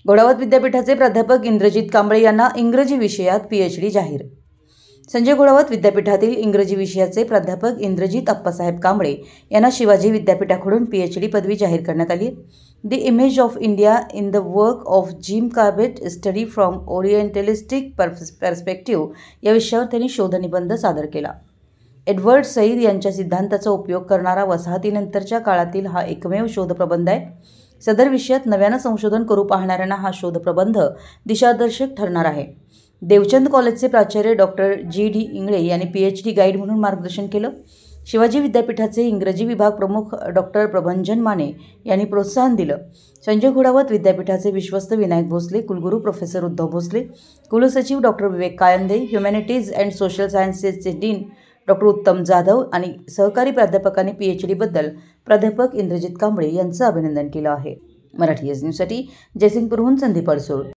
घोडावत विद्यापीठाचे प्राध्यापक इंद्रजित कांबळे यांना इंग्रजी विषयात PhD जाहीर। संजय घोडावत विद्यापीठातील इंग्रजी विषयाचे प्राध्यापक इंद्रजित अप्पासाहेब कांबळे यांना शिवाजी विद्यापीठाकडून PhD पदवी जाहीर करण्यात आली। The image of India in the work of Jim Corbett, study from orientalistic perspective या विषयावर त्यांनी शोधनिबंध सादर केला। एडवर्ड सईद यांच्या सिद्धांताचा उपयोग करणारा वसाहतीनंतरच्या काळातील हा एकमेव शोधप्रबंध आहे। सदर विषयात नव्यानं संशोधन करू पाहणाऱ्यांना हा शोधप्रबंध दिशादर्शक ठरणार आहे। देवचंद कॉलेजचे प्राचार्य डॉक्टर G.D. इंगळे यांनी PhD गाईड म्हणून मार्गदर्शन केलं। शिवाजी विद्यापीठाचे इंग्रजी विभाग प्रमुख डॉक्टर प्रभंजन माने यांनी प्रोत्साहन दिलं। संजय घोडावत विद्यापीठाचे विश्वस्त विनायक भोसले, कुलगुरू प्रोफेसर उद्धव भोसले, कुलसचिव doctor Vivek Kayande, humanities and social सायन्सेसचे डीन डॉक्टर उत्तम जाधव आणि सहकारी प्राध्यापकांनी PhD बद्दल प्राध्यापक इंद्रजित कांबळे यांचं अभिनंदन केलं आहे। मराठी न्यूजसाठी जयसिंगपूरहून संदीप अडसूळ।